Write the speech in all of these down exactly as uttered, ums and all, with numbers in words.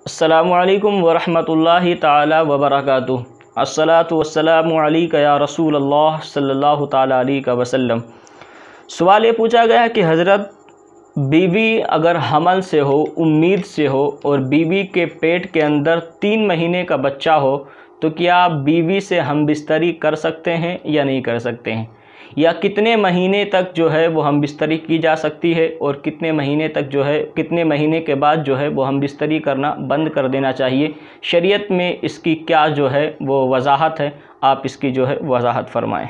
अस्सलामु अलैकुम वरहमतुल्लाहि ताला वबरकातुहू। अस्सलातु वस्सलामु अलैका या रसूल अल्लाह सल्लल्लाहु ताला अलैहि वसल्लम। सवाल ये पूछा गया है कि हज़रत, बीवी अगर हमल से हो, उम्मीद से हो और बीवी के पेट के अंदर तीन महीने का बच्चा हो तो क्या आप बीवी से हम बिस्तरी कर सकते हैं या नहीं कर सकते हैं, या कितने महीने तक जो है वो हम बिस्तरी की जा सकती है और कितने महीने तक जो है कितने महीने के बाद जो है वो हम बिस्तरी करना बंद कर देना चाहिए। शरीयत में इसकी क्या जो है वो वजाहत है, आप इसकी जो है वजाहत फरमाएं।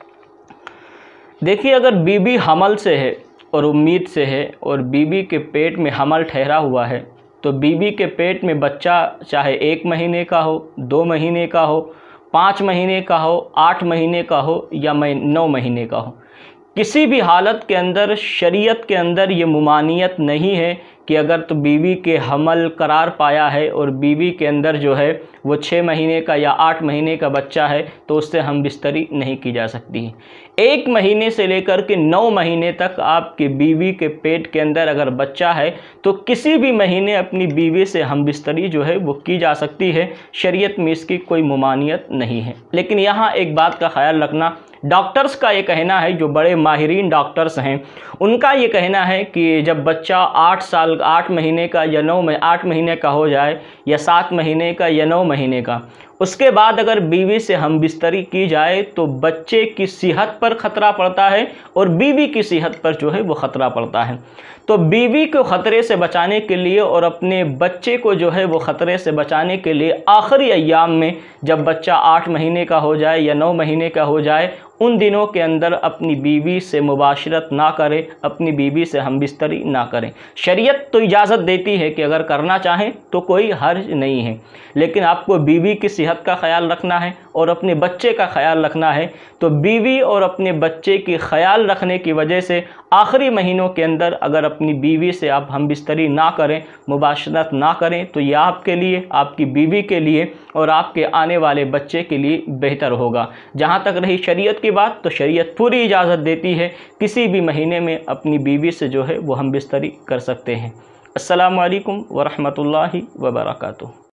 देखिए, अगर बीवी हमल से है और उम्मीद से है और बीवी के पेट में हमल ठहरा हुआ है तो बीवी के पेट में बच्चा चाहे एक महीने का हो, दो महीने का हो, पाँच महीने का हो, आठ महीने का हो या नौ महीने का हो, किसी भी हालत के अंदर शरीयत के अंदर ये मुमानियत नहीं है कि अगर तो बीवी के हमल करार पाया है और बीवी के अंदर जो है वो छः महीने का या आठ महीने का बच्चा है तो उससे हम बिस्तरी नहीं की जा सकती है। एक महीने से लेकर के नौ महीने तक आपकी बीवी के पेट के अंदर अगर बच्चा है तो किसी भी महीने अपनी बीवी से हम बिस्तरी जो है वो की जा सकती है। शरीयत में इसकी कोई मुमानियत नहीं है। लेकिन यहाँ एक बात का ख्याल रखना, डॉक्टर्स का ये कहना है, जो बड़े माहिरीन डॉक्टर्स हैं उनका ये कहना है कि जब बच्चा आठ साल आठ महीने का या नौ में आठ महीने का हो जाए या सात महीने का या नौ महीने का, उसके बाद अगर बीवी से हम बिस्तरी की जाए तो बच्चे की सेहत पर ख़तरा पड़ता है और बीवी की सेहत पर जो है वो ख़तरा पड़ता है। तो बीवी को ख़तरे से बचाने के लिए और अपने बच्चे को जो है वो ख़तरे से बचाने के लिए आखिरी अय्याम में जब बच्चा आठ महीने का हो जाए या नौ महीने का हो जाए उन दिनों के अंदर अपनी बीवी से मुबाशरत ना करें, अपनी बीवी से हम बिस्तरी ना करें। शरीयत तो इजाज़त देती है कि अगर करना चाहें तो कोई हर्ज नहीं है, लेकिन आपको बीवी की सेहत का ख्याल रखना है और अपने बच्चे का ख्याल रखना है। तो बीवी और अपने बच्चे की ख्याल रखने की वजह से आखिरी महीनों के अंदर अगर अपनी बीवी से आप हम बिस्तरी ना करें, मुबाशरत ना करें तो यह आपके लिए, आपकी बीवी के लिए और आपके आने वाले बच्चे के लिए बेहतर होगा। जहाँ तक रही शरीयत की बात, तो शरीयत पूरी इजाज़त देती है किसी भी महीने में अपनी बीवी से जो है वो हम बिस्तरी कर सकते हैं। अस्सलामु अलैकुम वरहमतुल्लाहि वबरकातुहू।